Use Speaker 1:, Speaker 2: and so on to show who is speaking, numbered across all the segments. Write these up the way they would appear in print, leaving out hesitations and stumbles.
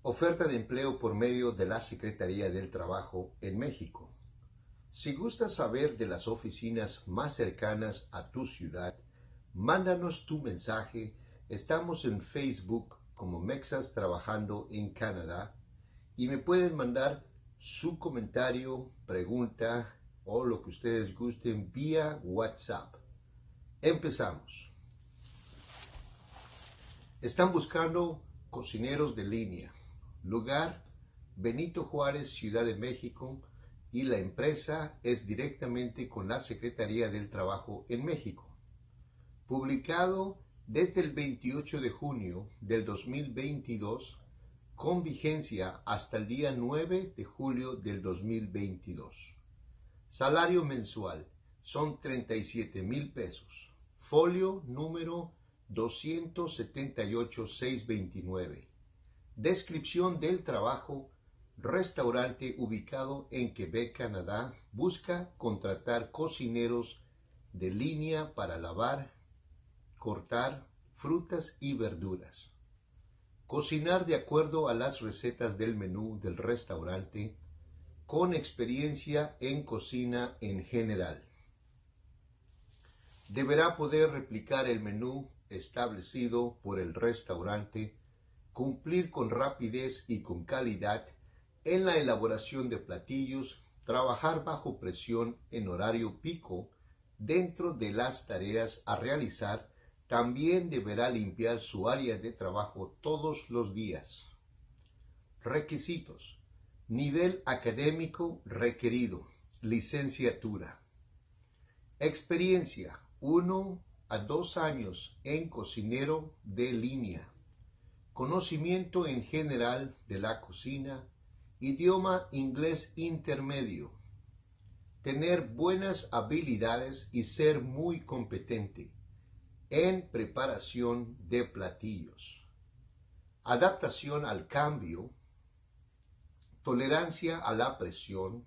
Speaker 1: Oferta de empleo por medio de la Secretaría del Trabajo en México. Si gustas saber de las oficinas más cercanas a tu ciudad, mándanos tu mensaje. Estamos en Facebook como Mexas Trabajando en Canadá y me pueden mandar su comentario, pregunta o lo que ustedes gusten vía WhatsApp. Empezamos. Están buscando cocineros de línea. Lugar: Benito Juárez, Ciudad de México, y la empresa es directamente con la Secretaría del Trabajo en México. Publicado desde el 28 de junio del 2022, con vigencia hasta el día 9 de julio del 2022. Salario mensual son 37,000 pesos. Folio número 278-629. Descripción del trabajo: restaurante ubicado en Quebec, Canadá, busca contratar cocineros de línea para lavar, cortar frutas y verduras. Cocinar de acuerdo a las recetas del menú del restaurante, con experiencia en cocina en general. Deberá poder replicar el menú establecido por el restaurante, cumplir con rapidez y con calidad en la elaboración de platillos, trabajar bajo presión en horario pico dentro de las tareas a realizar. También deberá limpiar su área de trabajo todos los días. Requisitos: nivel académico requerido, licenciatura. Experiencia: 1 a 2 años en cocinero de línea. Conocimiento en general de la cocina. Idioma inglés intermedio. Tener buenas habilidades y ser muy competente en preparación de platillos. Adaptación al cambio. Tolerancia a la presión.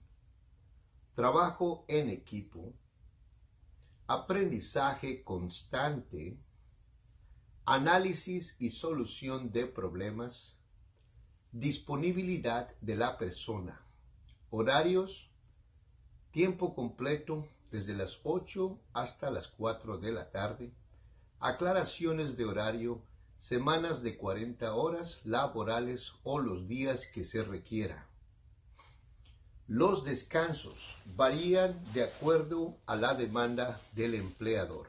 Speaker 1: Trabajo en equipo. Aprendizaje constante. Análisis y solución de problemas. Disponibilidad de la persona. Horarios: tiempo completo desde las 8 hasta las 4 de la tarde. Aclaraciones de horario: semanas de 40 horas laborales o los días que se requiera. Los descansos varían de acuerdo a la demanda del empleador.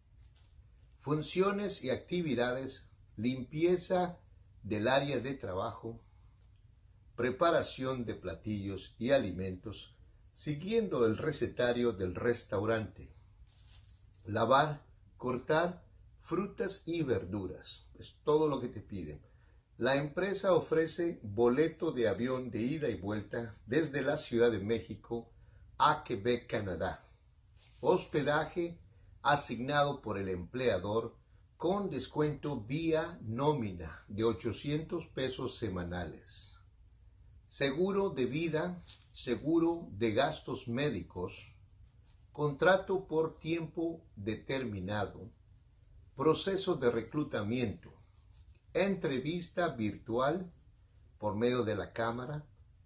Speaker 1: Funciones y actividades: limpieza del área de trabajo, preparación de platillos y alimentos, siguiendo el recetario del restaurante, lavar, cortar frutas y verduras. Es todo lo que te piden. La empresa ofrece boleto de avión de ida y vuelta desde la Ciudad de México a Quebec, Canadá. Hospedaje asignado por el empleador con descuento vía nómina de 800 pesos semanales. Seguro de vida, seguro de gastos médicos, contrato por tiempo determinado, proceso de reclutamiento, entrevista virtual por medio de la cámara.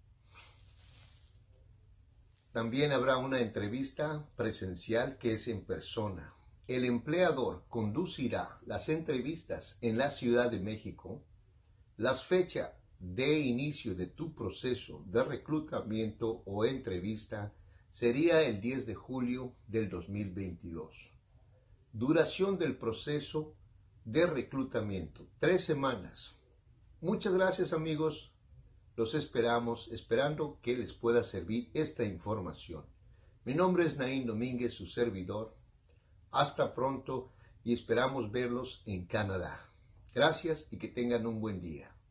Speaker 1: También habrá una entrevista presencial que es en persona. El empleador conducirá las entrevistas en la Ciudad de México. Las fechas de inicio de tu proceso de reclutamiento o entrevista sería el 10 de julio del 2022. Duración del proceso de reclutamiento: 3 semanas. Muchas gracias, amigos. Los esperamos, esperando que les pueda servir esta información. Mi nombre es Naín Domínguez, su servidor. Hasta pronto y esperamos verlos en Canadá. Gracias y que tengan un buen día.